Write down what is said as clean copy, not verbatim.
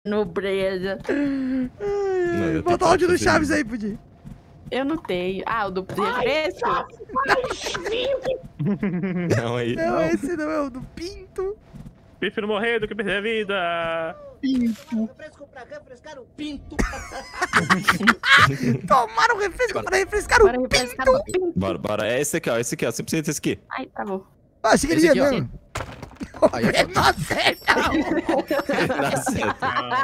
Nobreza. Bota o áudio do Chaves aí, Pudim. Eu não tenho. Ah, o do refresco? Não, aí. Não, esse não é o do Pinto. Prefiro morrer do que perder a vida. Refresco pra refrescar o pinto. Tomaram refresco para refrescar o Para refrescar Pinto. o pinto. Bora. É esse aqui, ó. Esse aqui, ó. 100% esse aqui. Ai, tá bom. Ah, achei que ele Esse ia aqui, ó. mesmo. Aí, ó. Não acerta. Dá certo.